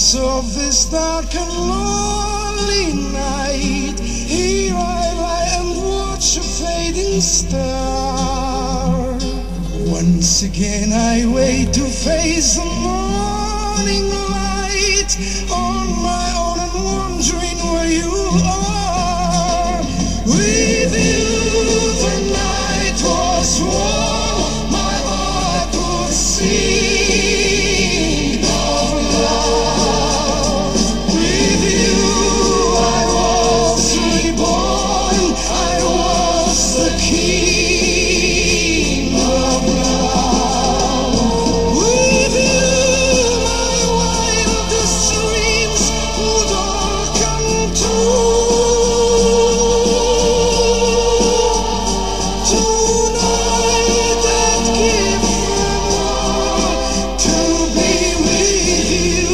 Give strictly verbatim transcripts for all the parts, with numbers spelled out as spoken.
depths of this dark and lonely night, here I lie and watch a fading star. Once again I wait to face the morning light, on my own and wondering where you are. With you the night was warm, my heart would sing of love. With you I was reborn, I was the king of love. With you my wildest dreams would all come true. Tonight I'd give them all to be with you.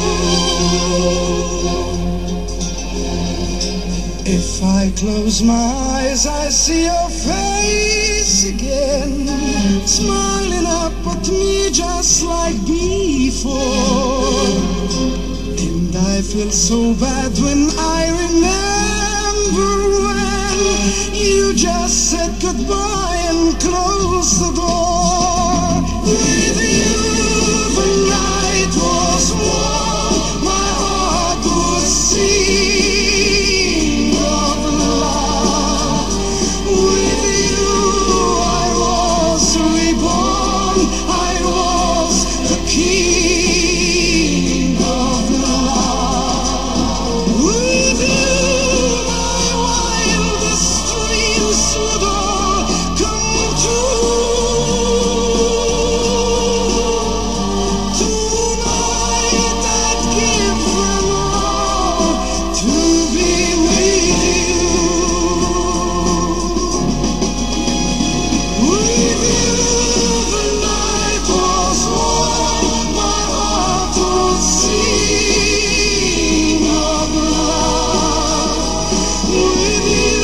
If I close my eyes, I see your face again, smiling up at me just like before. And I feel so bad when I remember when you just said goodbye and closed the door. With you the night was warm, my heart would sing of love. With you I was reborn, I was the king of love. With you my wildest dreams would all come true. Tonight I'd give them all to be with you. With you the night was warm, my heart would sing of love. With you